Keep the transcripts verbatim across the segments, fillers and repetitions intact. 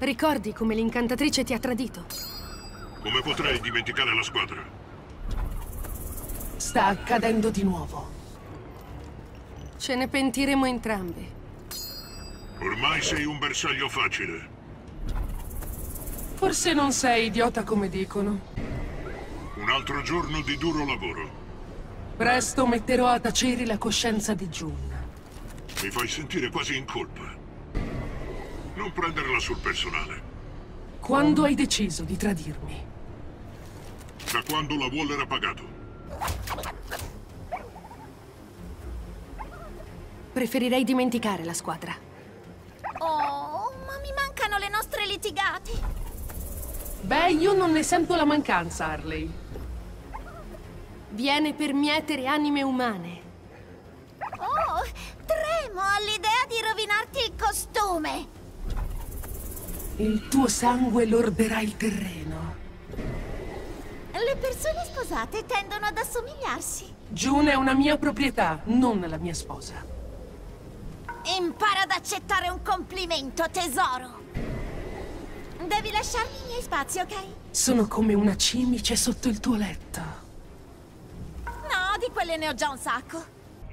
Ricordi come l'incantatrice ti ha tradito? Come potrei dimenticare la squadra? Sta accadendo di nuovo. Ce ne pentiremo entrambi. Ormai sei un bersaglio facile. Forse non sei idiota come dicono. Un altro giorno di duro lavoro. Presto metterò a tacere la coscienza di June. Mi fai sentire quasi in colpa. Non prenderla sul personale. Quando hai deciso di tradirmi? Da quando la Wall era pagato. Preferirei dimenticare la squadra. Oh, ma mi mancano le nostre litigate. Beh, io non ne sento la mancanza, Harley. Viene per mietere anime umane. Oh, tremo all'idea di rovinarti il costume. Il tuo sangue lorderà il terreno. Le persone sposate tendono ad assomigliarsi. June è una mia proprietà, non la mia sposa. Impara ad accettare un complimento, tesoro. Devi lasciarmi i miei spazi, ok? Sono come una cimice sotto il tuo letto. No, di quelle ne ho già un sacco.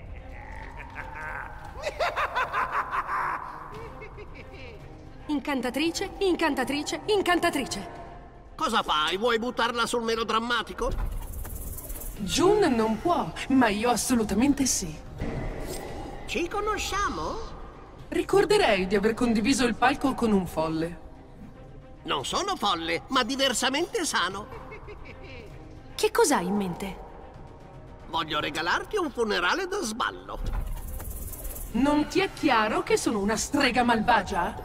Incantatrice, incantatrice, incantatrice. Cosa fai? Vuoi buttarla sul melodrammatico? June non può, ma io assolutamente sì. Ci conosciamo? Ricorderei di aver condiviso il palco con un folle. Non sono folle, ma diversamente sano. Che cos'hai in mente? Voglio regalarti un funerale da sballo. Non ti è chiaro che sono una strega malvagia?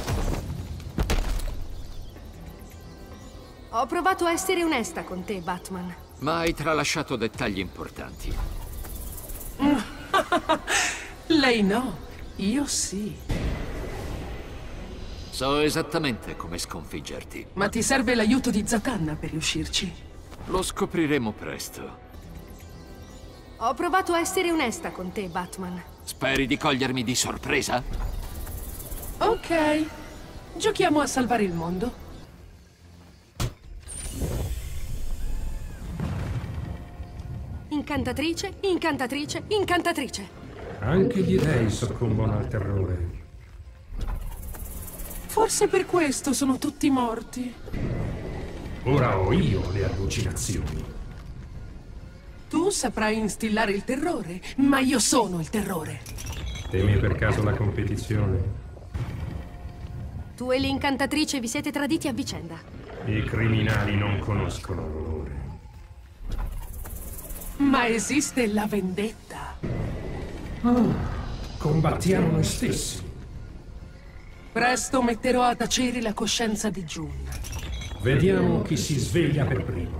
Ho provato a essere onesta con te, Batman. Ma hai tralasciato dettagli importanti. Lei no, io sì. So esattamente come sconfiggerti. Ma ti serve l'aiuto di Zatanna per riuscirci? Lo scopriremo presto. Ho provato a essere onesta con te, Batman. Speri di cogliermi di sorpresa? Ok. Giochiamo a salvare il mondo. Incantatrice, incantatrice, incantatrice. Anche gli dei soccombono al terrore. Forse per questo sono tutti morti. Ora ho io le allucinazioni. Tu saprai instillare il terrore, ma io sono il terrore. Temi per caso la competizione? Tu e l'incantatrice vi siete traditi a vicenda. I criminali non conoscono l'onore. Ma esiste la vendetta. Ah, combattiamo noi stessi. Presto metterò a tacere la coscienza di June. Vediamo chi si sveglia per primo.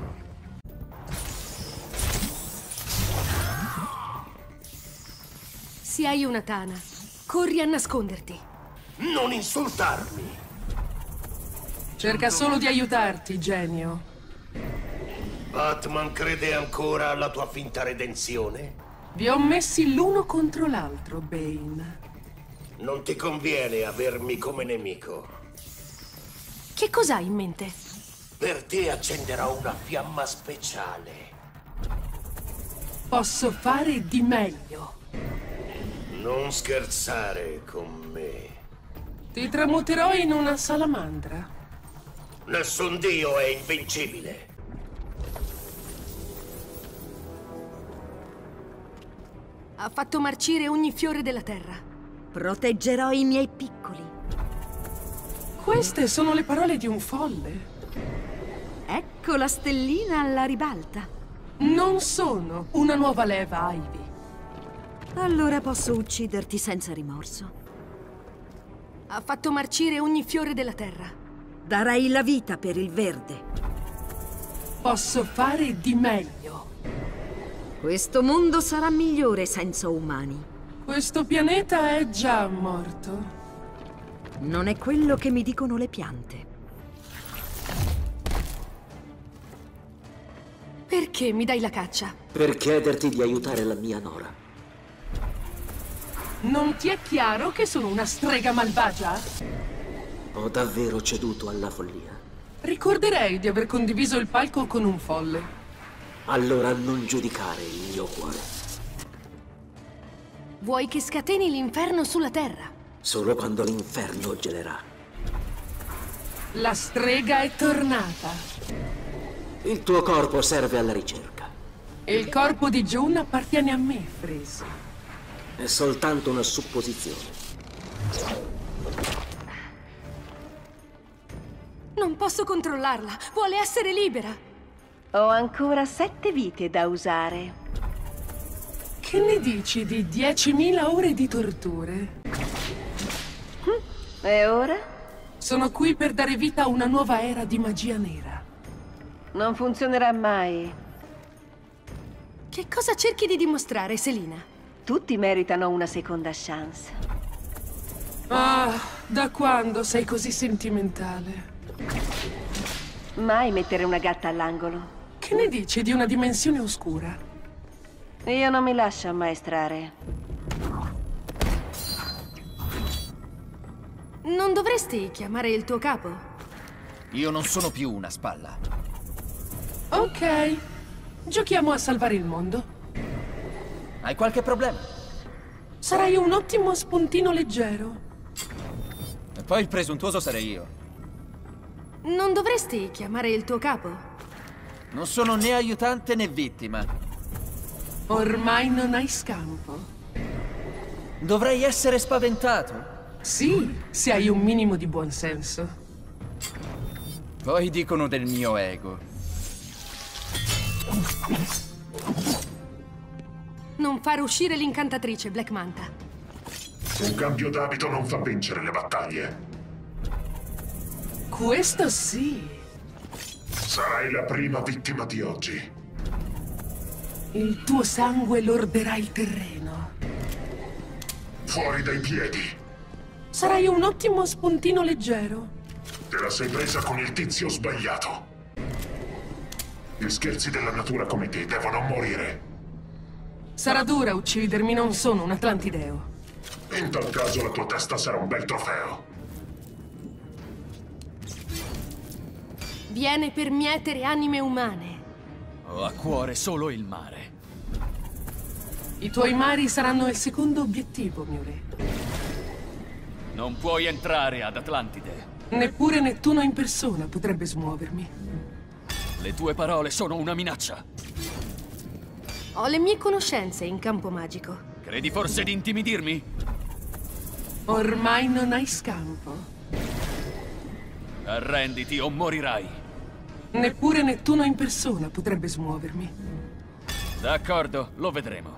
Se hai una tana, corri a nasconderti. Non insultarmi! Cerca solo di aiutarti, genio. Batman crede ancora alla tua finta redenzione? Vi ho messi l'uno contro l'altro, Bane. Non ti conviene avermi come nemico. Che cos'hai in mente? Per te accenderò una fiamma speciale. Posso fare di meglio. Non scherzare con me. Ti tramuterò in una salamandra. Nessun dio è invincibile. Ha fatto marcire ogni fiore della terra. Proteggerò i miei piccoli. Queste sono le parole di un folle. Ecco la stellina alla ribalta. Non sono una nuova leva, Ivy. Allora posso ucciderti senza rimorso. Ha fatto marcire ogni fiore della terra. Darei la vita per il verde. Posso fare di meglio. Questo mondo sarà migliore senza umani. Questo pianeta è già morto. Non è quello che mi dicono le piante. Perché mi dai la caccia? Per chiederti di aiutare la mia nora. Non ti è chiaro che sono una strega malvagia? Ho davvero ceduto alla follia. Ricorderei di aver condiviso il palco con un folle. Allora non giudicare il mio cuore. Vuoi che scateni l'inferno sulla terra? Solo quando l'inferno gelerà. La strega è tornata. Il tuo corpo serve alla ricerca. Il corpo di June appartiene a me, Freeze. È soltanto una supposizione. Non posso controllarla. Vuole essere libera. Ho ancora sette vite da usare. Che ne dici di diecimila ore di torture? E ora? Sono qui per dare vita a una nuova era di magia nera. Non funzionerà mai. Che cosa cerchi di dimostrare, Selina? Tutti meritano una seconda chance. Ah, da quando sei così sentimentale? Mai mettere una gatta all'angolo. Che ne dici di una dimensione oscura? Io non mi lascio ammaestrare. Non dovresti chiamare il tuo capo? Io non sono più una spalla. Ok. Giochiamo a salvare il mondo. Hai qualche problema? Sarai un ottimo spuntino leggero. E poi il presuntuoso sarei io. Non dovresti chiamare il tuo capo? Non sono né aiutante né vittima. Ormai non hai scampo. Dovrei essere spaventato? Sì, se hai un minimo di buonsenso. Poi dicono del mio ego. Non far uscire l'incantatrice, Black Manta. Un cambio d'abito non fa vincere le battaglie. Questo sì. Sarai la prima vittima di oggi. Il tuo sangue lorderà il terreno. Fuori dai piedi. Sarai un ottimo spuntino leggero. Te la sei presa con il tizio sbagliato. Gli scherzi della natura come te devono morire. Sarà dura uccidermi, non sono un atlantideo. In tal caso la tua testa sarà un bel trofeo. Viene per mietere anime umane. Ho a cuore solo il mare. I tuoi mari saranno il secondo obiettivo, mio re. Non puoi entrare ad Atlantide. Neppure Nettuno in persona potrebbe smuovermi. Le tue parole sono una minaccia. Ho le mie conoscenze in campo magico. Credi forse di intimidirmi? Ormai non hai scampo. Arrenditi o morirai. Neppure Nettuno in persona potrebbe smuovermi. D'accordo, lo vedremo.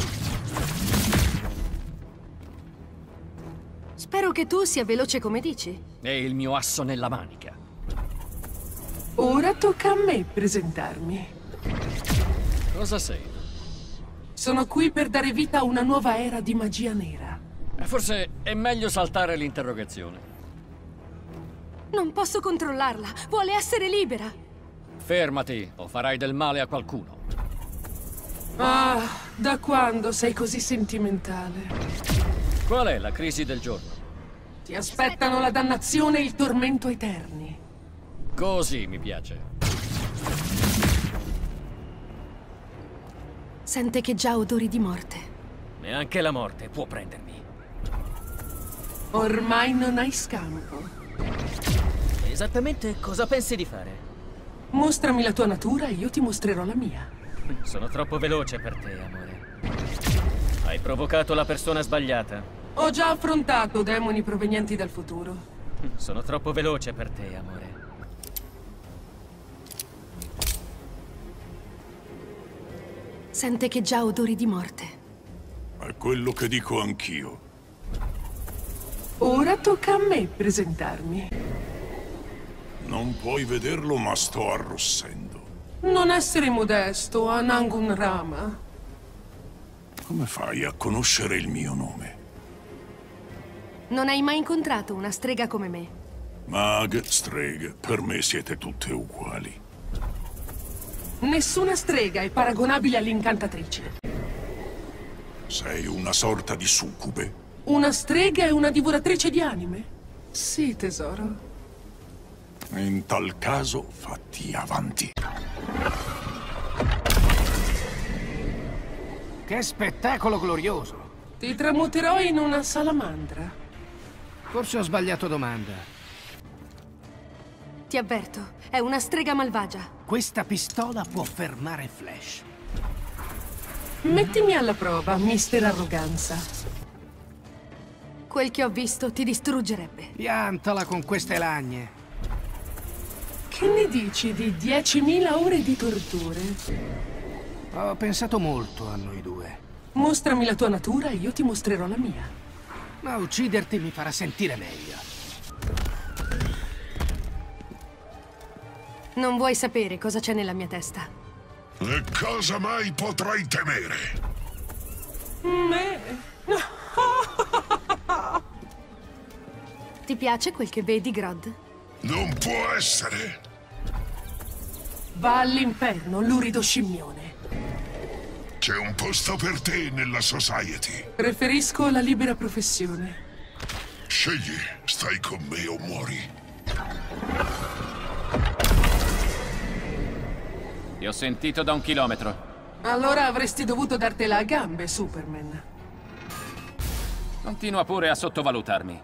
Spero che tu sia veloce come dici. È il mio asso nella manica. Ora tocca a me presentarmi. Cosa sei? Sono qui per dare vita a una nuova era di magia nera. Forse è meglio saltare l'interrogazione. Non posso controllarla. Vuole essere libera. Fermati, o farai del male a qualcuno. Ah, da quando sei così sentimentale? Qual è la crisi del giorno? Ti aspettano la dannazione e il tormento eterni. Così mi piace. Sente che già odori di morte. Neanche la morte può prendermi. Ormai non hai scampo. Esattamente cosa pensi di fare? Mostrami la tua natura e io ti mostrerò la mia. Sono troppo veloce per te, amore. Hai provocato la persona sbagliata. Ho già affrontato demoni provenienti dal futuro. Sono troppo veloce per te, amore. Sente che già odori di morte. È quello che dico anch'io. Ora tocca a me presentarmi. Non puoi vederlo, ma sto arrossendo. Non essere modesto, Anangun Rama. Come fai a conoscere il mio nome? Non hai mai incontrato una strega come me? Mag, streghe, per me siete tutte uguali. Nessuna strega è paragonabile all'incantatrice. Sei una sorta di succube? Una strega è una divoratrice di anime? Sì, tesoro. In tal caso, fatti avanti. Che spettacolo glorioso! Ti tramuterò in una salamandra. Forse ho sbagliato domanda. Ti avverto, è una strega malvagia. Questa pistola può fermare Flash. Mettimi alla prova, mister Arroganza. Quel che ho visto ti distruggerebbe. Piantala con queste lagne. Che ne dici di diecimila ore di torture? Ho pensato molto a noi due. Mostrami la tua natura e io ti mostrerò la mia. Ma ucciderti mi farà sentire meglio. Non vuoi sapere cosa c'è nella mia testa. E cosa mai potrai temere? Me? Ti piace quel che vedi, Grodd? Non può essere! Va all'inferno, lurido scimmione. C'è un posto per te nella Society. Preferisco la libera professione. Scegli, stai con me o muori. Ti ho sentito da un chilometro. Allora avresti dovuto dartela a gambe, Superman. Continua pure a sottovalutarmi.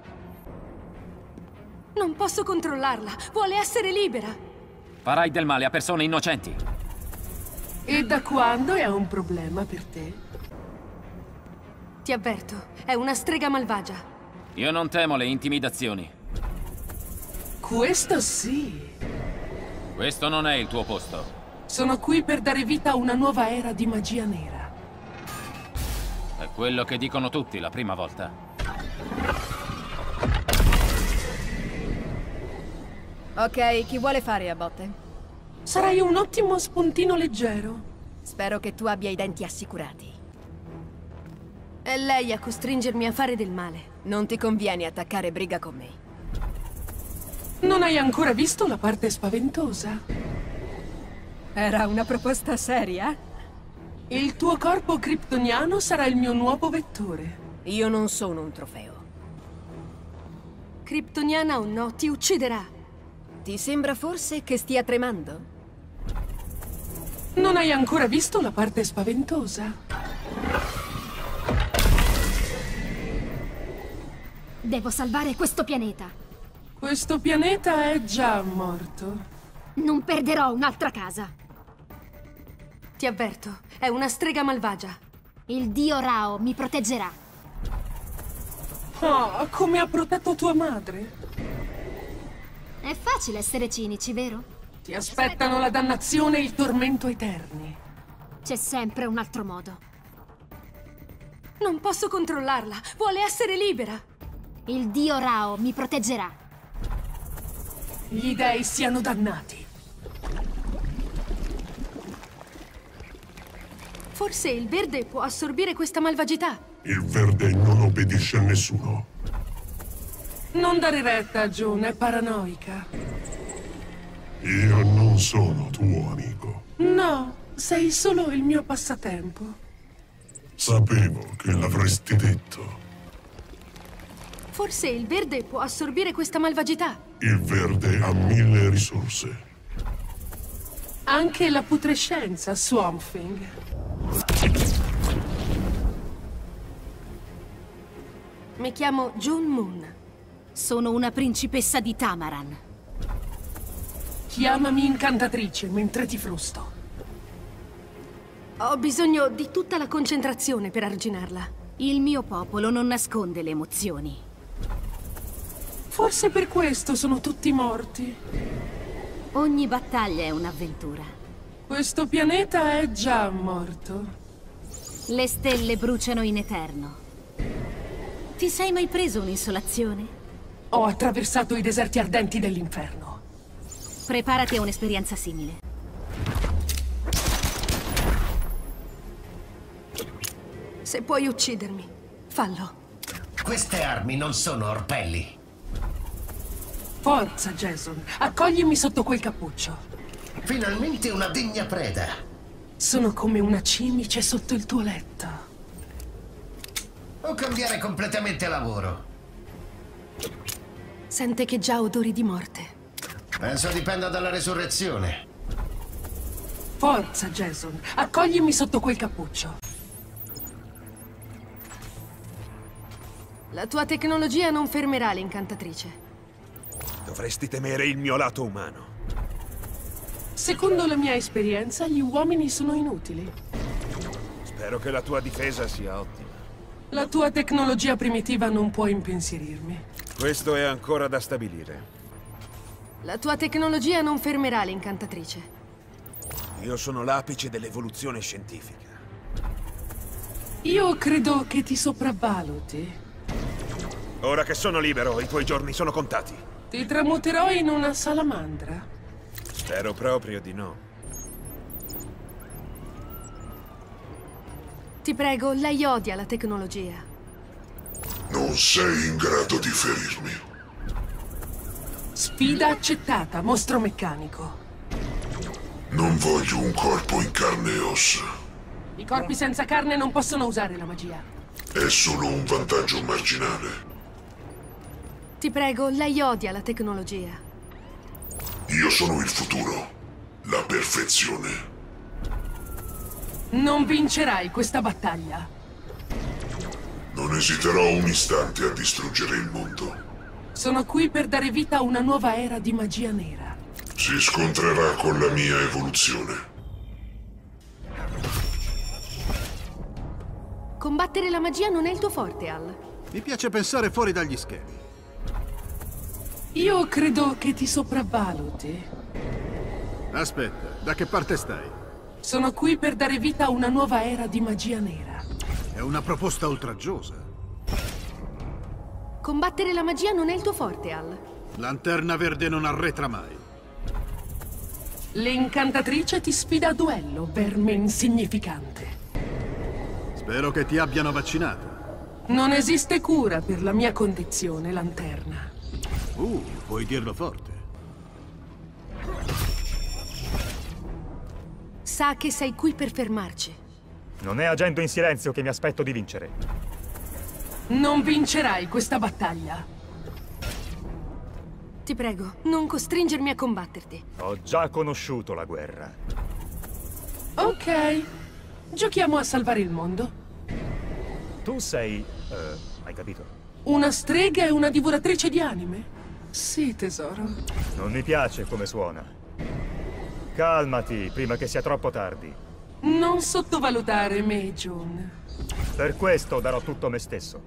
Non posso controllarla. Vuole essere libera. Farai del male a persone innocenti. E da quando è un problema per te? Ti avverto, è una strega malvagia. Io non temo le intimidazioni. Questo sì. Questo non è il tuo posto. Sono qui per dare vita a una nuova era di magia nera. È quello che dicono tutti la prima volta. Ok, chi vuole fare a botte? Sarai un ottimo spuntino leggero. Spero che tu abbia i denti assicurati. È lei a costringermi a fare del male. Non ti conviene attaccare briga con me. Non hai ancora visto la parte spaventosa? Era una proposta seria? Il tuo corpo kryptoniano sarà il mio nuovo vettore. Io non sono un trofeo. Kryptoniana o no, ti ucciderà. Ti sembra forse che stia tremando? Non hai ancora visto la parte spaventosa? Devo salvare questo pianeta. Questo pianeta è già morto. Non perderò un'altra casa. Ti avverto, è una strega malvagia. Il dio Rao mi proteggerà. Oh, come ha protetto tua madre? È facile essere cinici, vero? Ti aspettano la dannazione e il tormento eterni. C'è sempre un altro modo. Non posso controllarla. Vuole essere libera. Il dio Rao mi proteggerà. Gli dei siano dannati. Forse il verde può assorbire questa malvagità. Il verde non obbedisce a nessuno. Non dare retta a June, è paranoica. Io non sono tuo amico. No, sei solo il mio passatempo. Sapevo che l'avresti detto. Forse il verde può assorbire questa malvagità. Il verde ha mille risorse. Anche la putrescenza, Swamp Thing. Mi chiamo June Moon. Sono una principessa di Tamaran. Chiamami incantatrice mentre ti frusto. Ho bisogno di tutta la concentrazione per arginarla. Il mio popolo non nasconde le emozioni. Forse per questo sono tutti morti. Ogni battaglia è un'avventura. Questo pianeta è già morto. Le stelle bruciano in eterno. Ti sei mai preso un'insolazione? Ho attraversato i deserti ardenti dell'inferno. Preparati a un'esperienza simile. Se puoi uccidermi, fallo. Queste armi non sono orpelli. Forza, Jason. Accoglimi sotto quel cappuccio. Finalmente una degna preda. Sono come una cimice sotto il tuo letto. O cambiare completamente lavoro. Sente che già odori di morte. Penso dipenda dalla resurrezione. Forza, Jason. Accoglimi sotto quel cappuccio. La tua tecnologia non fermerà l'incantatrice. Dovresti temere il mio lato umano. Secondo la mia esperienza, gli uomini sono inutili. Spero che la tua difesa sia ottima. La tua tecnologia primitiva non può impensierirmi. Questo è ancora da stabilire. La tua tecnologia non fermerà l'incantatrice. Io sono l'apice dell'evoluzione scientifica. Io credo che ti sopravvaluti. Ora che sono libero, i tuoi giorni sono contati. Ti tramuterò in una salamandra. Spero proprio di no. Ti prego, lei odia la tecnologia. Non sei in grado di ferirmi. Sfida accettata, mostro meccanico. Non voglio un corpo in carne e ossa. I corpi senza carne non possono usare la magia. È solo un vantaggio marginale. Ti prego, lei odia la tecnologia. Io sono il futuro, la perfezione. Non vincerai questa battaglia. Non esiterò un istante a distruggere il mondo. Sono qui per dare vita a una nuova era di magia nera. Si scontrerà con la mia evoluzione. Combattere la magia non è il tuo forte, Al. Mi piace pensare fuori dagli schemi. Io credo che ti sopravvaluti. Aspetta, da che parte stai? Sono qui per dare vita a una nuova era di magia nera. È una proposta oltraggiosa. Combattere la magia non è il tuo forte, Al. Lanterna Verde non arretra mai. L'incantatrice ti sfida a duello, verme insignificante. Spero che ti abbiano vaccinato. Non esiste cura per la mia condizione, Lanterna. Uh, puoi dirlo forte. Sa che sei qui per fermarci. Non è agendo in silenzio che mi aspetto di vincere. Non vincerai questa battaglia. Ti prego, non costringermi a combatterti. Ho già conosciuto la guerra. Ok. Giochiamo a salvare il mondo. Tu sei... Uh, hai capito? Una strega e una divoratrice di anime? Sì, tesoro. Non mi piace come suona. Calmati, prima che sia troppo tardi. Non sottovalutare me, June. Per questo darò tutto me stesso.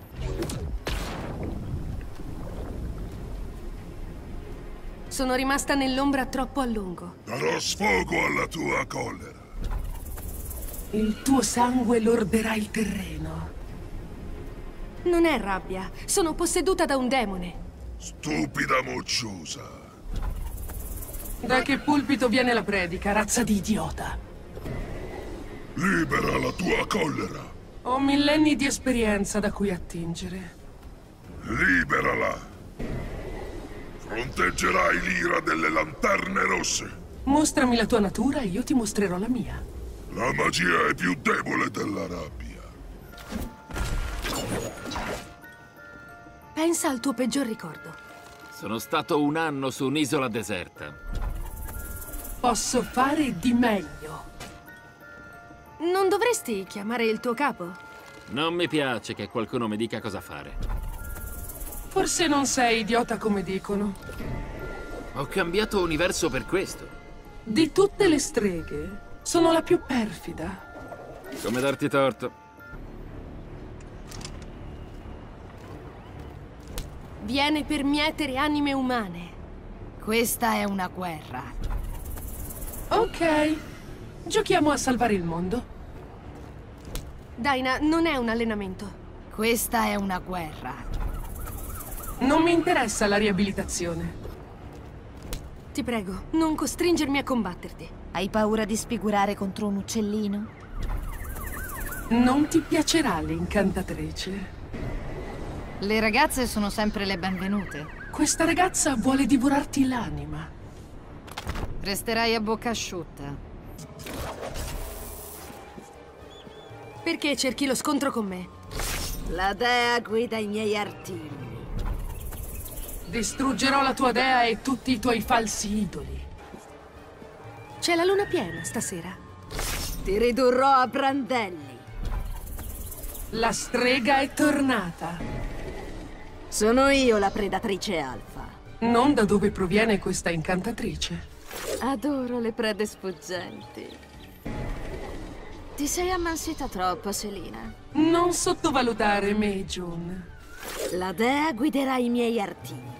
Sono rimasta nell'ombra troppo a lungo. Darò sfogo alla tua collera. Il tuo sangue lorderà il terreno. Non è rabbia, sono posseduta da un demone. Stupida mocciosa. Da che pulpito viene la predica, razza di idiota? Libera la tua collera. Ho millenni di esperienza da cui attingere. Liberala. Fronteggerai l'ira delle lanterne rosse. Mostrami la tua natura e io ti mostrerò la mia. La magia è più debole della rabbia. Pensa al tuo peggior ricordo. Sono stato un anno su un'isola deserta. Posso fare di meglio. Non dovresti chiamare il tuo capo? Non mi piace che qualcuno mi dica cosa fare. Forse non sei idiota come dicono. Ho cambiato universo per questo. Di tutte le streghe, sono la più perfida. Come darti torto? Viene per mietere anime umane. Questa è una guerra. Ok. Giochiamo a salvare il mondo. Daina, non è un allenamento. Questa è una guerra. Non mi interessa la riabilitazione. Ti prego, non costringermi a combatterti. Hai paura di sfigurare contro un uccellino? Non ti piacerà l'incantatrice. Le ragazze sono sempre le benvenute. Questa ragazza vuole divorarti l'anima. Resterai a bocca asciutta. Perché cerchi lo scontro con me? La dea guida i miei artigli. Distruggerò la tua dea e tutti i tuoi falsi idoli. C'è la luna piena stasera. Ti ridurrò a brandelli. La strega è tornata. Sono io la predatrice alfa. Non da dove proviene questa incantatrice. Adoro le prede sfuggenti. Ti sei ammansita troppo, Selina. Non sottovalutare me, June. La dea guiderà i miei artigli.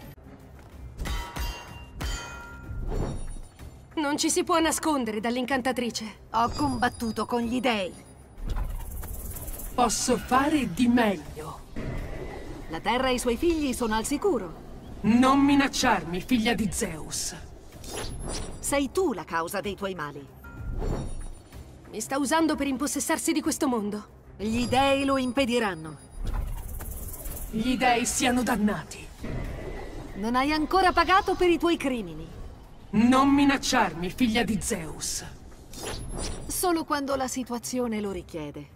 Non ci si può nascondere dall'incantatrice. Ho combattuto con gli dei. Posso fare di meglio. La terra e i suoi figli sono al sicuro. Non minacciarmi, figlia di Zeus. Sei tu la causa dei tuoi mali. Mi sta usando per impossessarsi di questo mondo. Gli dei lo impediranno. Gli dei siano dannati. Non hai ancora pagato per i tuoi crimini. Non minacciarmi, figlia di Zeus. Solo quando la situazione lo richiede.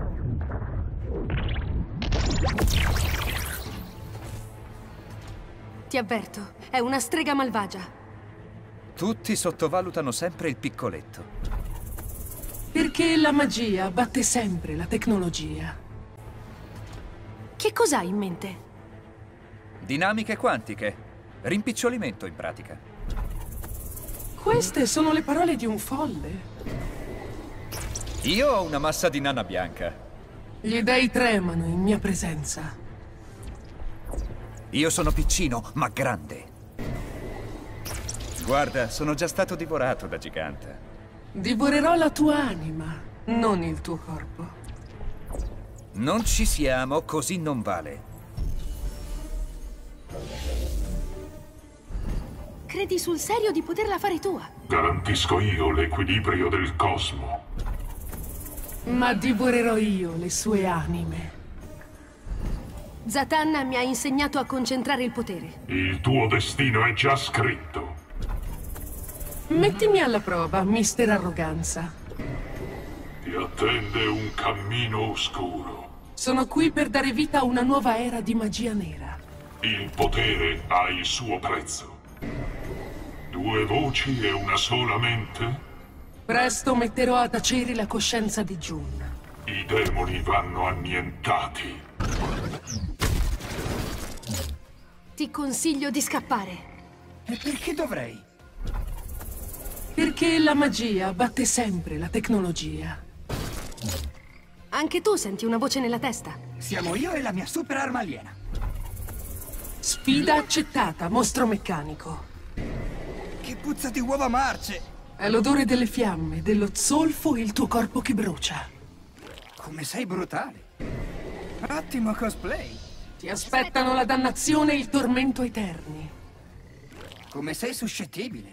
Ti avverto, è una strega malvagia. Tutti sottovalutano sempre il piccoletto. Perché la magia batte sempre la tecnologia. Che cos'hai in mente? Dinamiche quantiche. Rimpicciolimento, in pratica. Queste sono le parole di un folle. Io ho una massa di nana bianca. Gli dei tremano in mia presenza. Io sono piccino, ma grande. Guarda, sono già stato divorato da gigante. Divorerò la tua anima, non il tuo corpo. Non ci siamo, così non vale. Credi sul serio di poterla fare tua? Garantisco io l'equilibrio del cosmo. Ma divorerò io le sue anime. Zatanna mi ha insegnato a concentrare il potere. Il tuo destino è già scritto. Mettimi alla prova, mister Arroganza. Ti attende un cammino oscuro. Sono qui per dare vita a una nuova era di magia nera. Il potere ha il suo prezzo. Due voci e una sola mente? Presto metterò a tacere la coscienza di June. I demoni vanno annientati. Ti consiglio di scappare. E perché dovrei? Perché la magia batte sempre la tecnologia. Anche tu senti una voce nella testa. Siamo io e la mia super arma aliena. Sfida accettata, mostro meccanico. Che puzza di uova marce! È l'odore delle fiamme, dello zolfo e il tuo corpo che brucia. Come sei brutale. Ottimo cosplay. Ti aspettano la dannazione e il tormento eterni. Come sei suscettibile.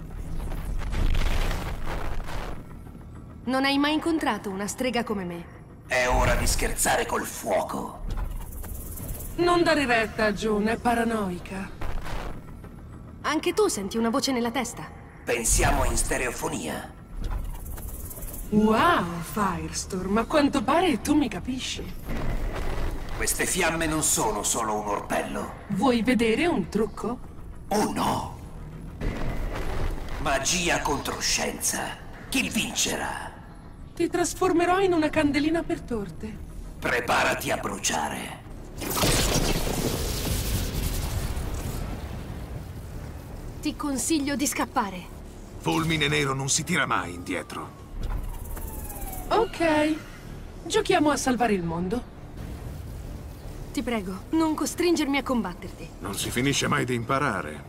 Non hai mai incontrato una strega come me. È ora di scherzare col fuoco. Non dare retta a June, è paranoica. Anche tu senti una voce nella testa. Pensiamo in stereofonia. Wow, Firestorm, a quanto pare tu mi capisci. Queste fiamme non sono solo un orpello. Vuoi vedere un trucco? Oh no! Magia contro scienza. Chi vincerà? Ti trasformerò in una candelina per torte. Preparati a bruciare. Ti consiglio di scappare. Fulmine nero non si tira mai indietro. Ok. Giochiamo a salvare il mondo. Ti prego, non costringermi a combatterti. Non si finisce mai di imparare.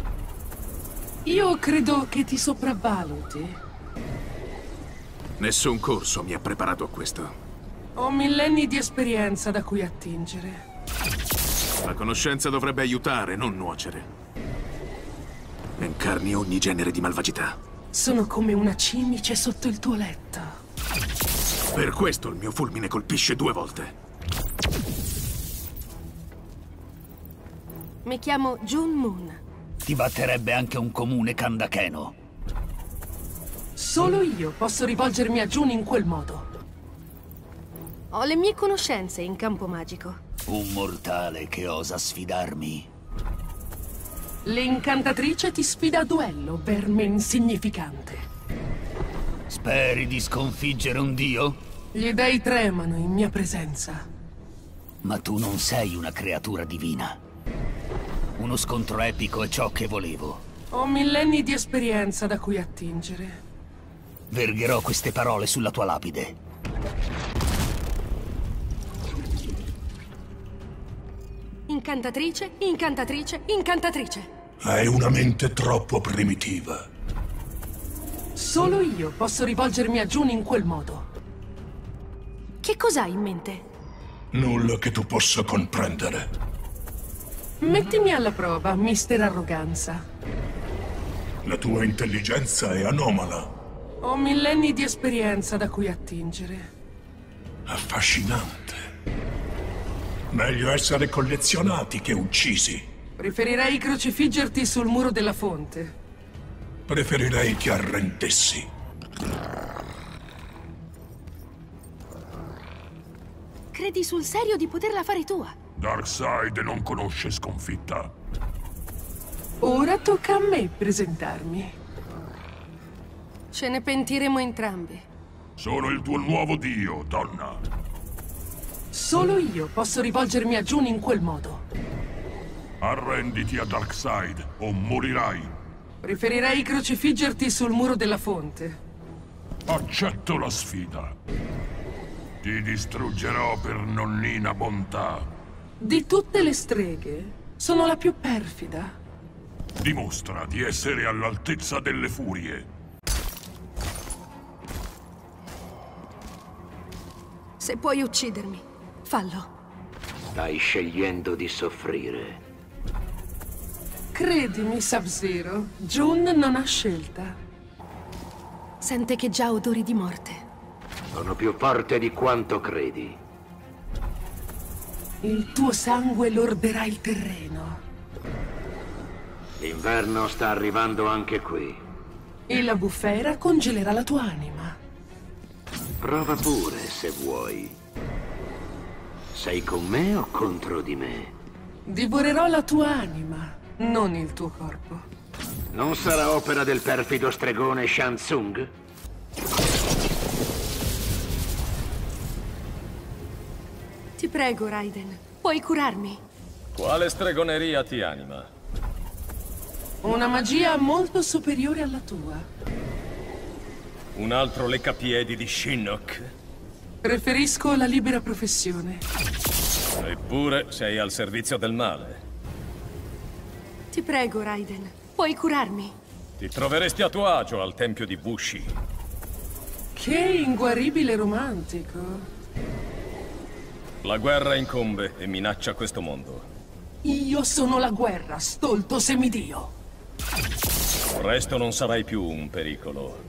Io credo che ti sopravvaluti. Nessun corso mi ha preparato a questo. Ho millenni di esperienza da cui attingere. La conoscenza dovrebbe aiutare, non nuocere. Incarni ogni genere di malvagità. Sono come una cimice sotto il tuo letto. Per questo il mio fulmine colpisce due volte. Mi chiamo June Moon. Ti batterebbe anche un comune Kandakeno. Solo io posso rivolgermi a June in quel modo. Ho le mie conoscenze in campo magico. Un mortale che osa sfidarmi. L'incantatrice ti sfida a duello, verme insignificante. Speri di sconfiggere un dio? Gli dei tremano in mia presenza. Ma tu non sei una creatura divina. Uno scontro epico è ciò che volevo. Ho millenni di esperienza da cui attingere. Vergherò queste parole sulla tua lapide. Incantatrice, incantatrice, incantatrice. Hai una mente troppo primitiva. Solo io posso rivolgermi a June in quel modo. Che cos'hai in mente? Nulla che tu possa comprendere. Mettimi alla prova, mister Arroganza. La tua intelligenza è anomala. Ho millenni di esperienza da cui attingere. Affascinante. Meglio essere collezionati che uccisi. Preferirei crocifiggerti sul muro della fonte. Preferirei che arrendessi. Credi sul serio di poterla fare tua? Darkseid non conosce sconfitta. Ora tocca a me presentarmi. Ce ne pentiremo entrambi. Sono il tuo nuovo dio, donna. Solo io posso rivolgermi a June in quel modo. Arrenditi a Darkseid o morirai. Preferirei crocifiggerti sul muro della fonte. Accetto la sfida. Ti distruggerò per nonnina bontà. Di tutte le streghe, sono la più perfida. Dimostra di essere all'altezza delle furie. Se puoi uccidermi, fallo. Stai scegliendo di soffrire. Credimi, Sub-Zero, June non ha scelta. Sente che già odori di morte. Sono più forte di quanto credi. Il tuo sangue lorderà il terreno. L'inverno sta arrivando anche qui. E la bufera congelerà la tua anima. Prova pure, se vuoi. Sei con me o contro di me? Divorerò la tua anima, non il tuo corpo. Non sarà opera del perfido stregone Shang Tsung? Ti prego, Raiden, puoi curarmi? Quale stregoneria ti anima? Una magia molto superiore alla tua. Un altro leccapiedi di Shinnok? Preferisco la libera professione. Eppure sei al servizio del male. Ti prego, Raiden, puoi curarmi? Ti troveresti a tuo agio al tempio di Bushi. Che inguaribile romantico. La guerra incombe e minaccia questo mondo. Io sono la guerra, stolto semidio. Presto non sarai più un pericolo.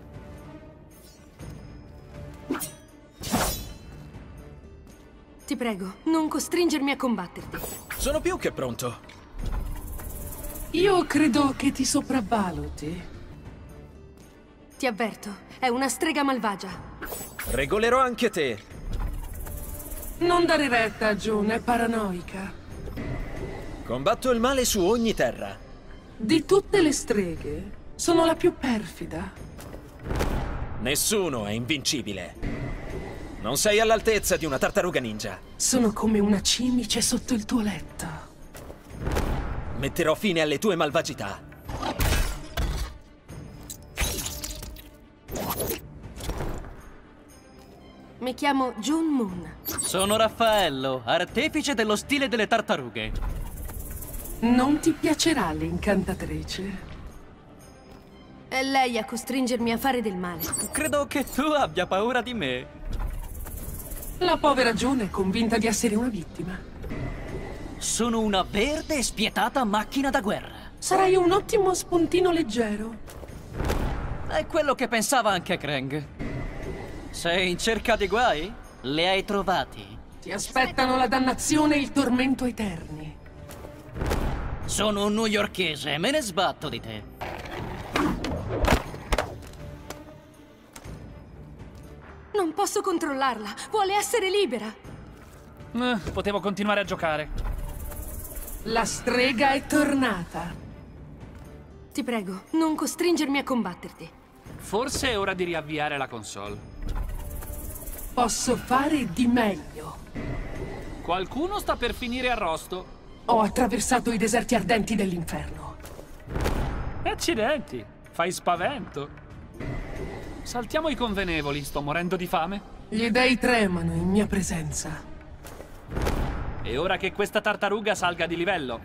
Ti prego, non costringermi a combatterti. Sono più che pronto. Io credo che ti sopravvaluti. Ti avverto, è una strega malvagia. Regolerò anche te. Non dare retta a June, è paranoica. Combatto il male su ogni terra. Di tutte le streghe, sono la più perfida. Nessuno è invincibile. Non sei all'altezza di una tartaruga ninja. Sono come una cimice sotto il tuo letto. Metterò fine alle tue malvagità. Mi chiamo June Moon. Sono Raffaello, artefice dello stile delle tartarughe. Non ti piacerà l'incantatrice. È lei a costringermi a fare del male. Credo che tu abbia paura di me. La povera June è convinta di essere una vittima. Sono una verde e spietata macchina da guerra. Sarai un ottimo spuntino leggero. È quello che pensava anche Krang. Sei in cerca di guai? Li hai trovati? Ti aspettano la dannazione e il tormento eterni. Sono un newyorkese, me ne sbatto di te. Non posso controllarla, vuole essere libera. Eh, potevo continuare a giocare. La strega è tornata. Ti prego, non costringermi a combatterti. Forse è ora di riavviare la console. Posso fare di meglio. Qualcuno sta per finire arrosto. Ho attraversato i deserti ardenti dell'inferno. Accidenti, fai spavento. Saltiamo i convenevoli, sto morendo di fame. Gli dei tremano in mia presenza. È ora che questa tartaruga salga di livello.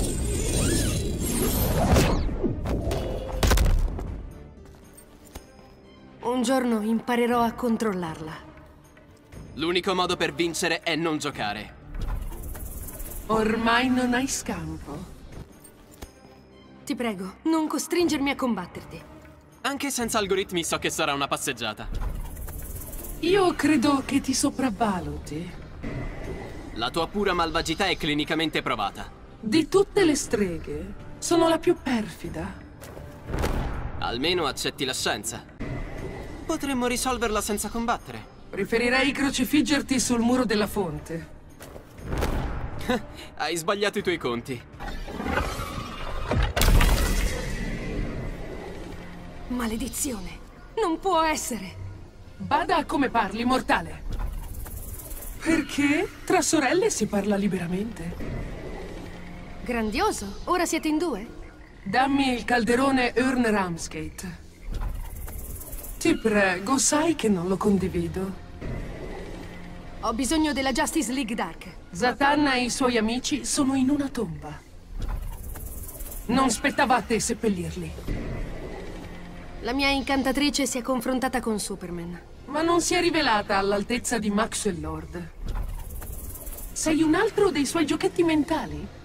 Un giorno imparerò a controllarla. L'unico modo per vincere è non giocare. Ormai non hai scampo. Ti prego, non costringermi a combatterti. Anche senza algoritmi so che sarà una passeggiata. Io credo che ti sopravvaluti. La tua pura malvagità è clinicamente provata. Di tutte le streghe, sono la più perfida. Almeno accetti la scienza. Potremmo risolverla senza combattere. Preferirei crocifiggerti sul muro della fonte. Hai sbagliato i tuoi conti. Maledizione! Non può essere! Bada a come parli, mortale. Perché tra sorelle si parla liberamente. Grandioso! Ora siete in due? Dammi il calderone Earn Ramsgate. Ti prego, sai che non lo condivido. Ho bisogno della Justice League Dark. Zatanna e i suoi amici sono in una tomba. Non spettava a te seppellirli. La mia incantatrice si è confrontata con Superman. Ma non si è rivelata all'altezza di Maxwell Lord. Sei un altro dei suoi giochetti mentali?